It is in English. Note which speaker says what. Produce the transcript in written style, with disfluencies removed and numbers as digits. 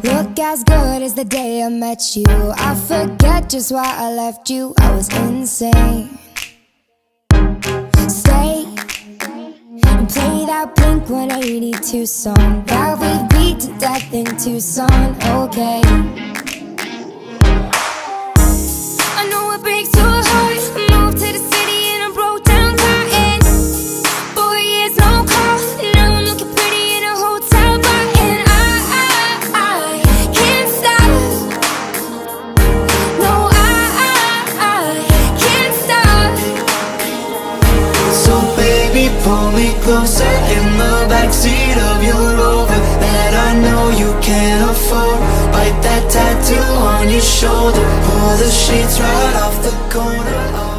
Speaker 1: Look as good as the day I met you. I forget just why I left you. I was insane. Stay and play that Blink-182 song that we beat to death in Tucson. Okay, I know it breaks your heart. Moved to the city and I broke down crying. 4 years, no call. Now I'm looking pretty in a hotel bar. And I can't stop. No, I can't stop.
Speaker 2: So baby, pull me closer in the backseat of your Rover that I know you can't afford. Bite that tattoo on your shoulder, pull the sheets right off the corner.